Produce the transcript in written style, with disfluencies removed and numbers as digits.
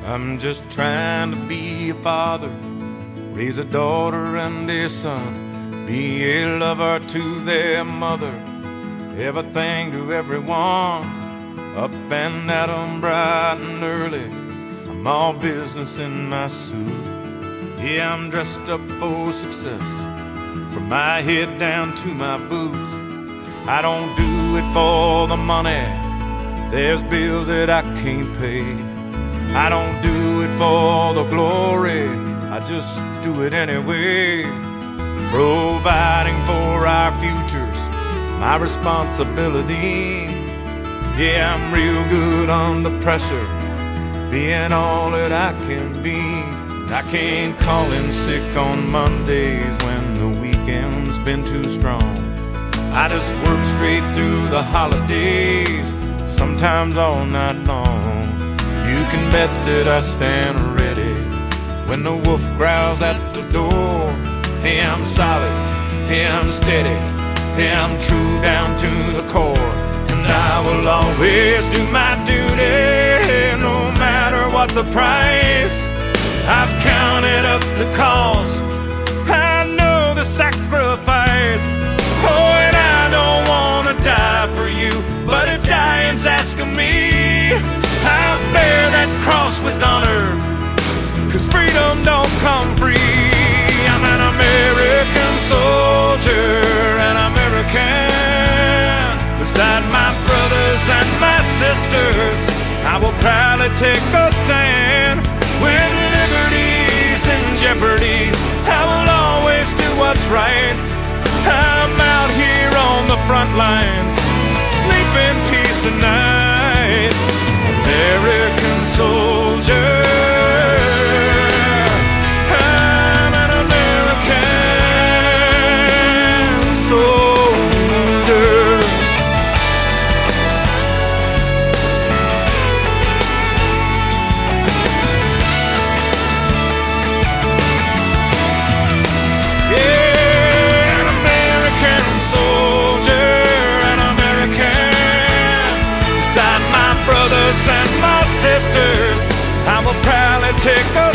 I'm just trying to be a father, raise a daughter and a son, be a lover to their mother, everything to everyone, up and at 'em bright and early. I'm all business in my suit. Yeah, I'm dressed up for success, from my head down to my boots. I don't do it for the money, there's bills that I can't pay. I don't do it for the glory, I just do it anyway. Providing for our futures, my responsibility. Yeah, I'm real good under pressure, being all that I can be. I can't call in sick on Mondays when the weekend's been too strong. I just work straight through the holidays, sometimes all night long. You can bet that I stand ready when the wolf growls at the door. Hey, I'm solid, hey, I'm steady, hey, I'm true down to the core. And I will always do my duty, no matter what the price. I've counted up the cost, I know the sacrifice. Oh, and I don't want to die for you, but if dying's asking me, I'll bear that cross with honor, 'cause freedom don't come free. I'm an American soldier, an American. Beside my brothers and my sisters, I will proudly take a stand. When liberty's in jeopardy, I will always do what's right. I'm out here on the front lines, sleep in peace tonight. American soldier, I'm an American soldier. Yeah, an American soldier, an American. Beside my brothers and my sisters, I will proudly take a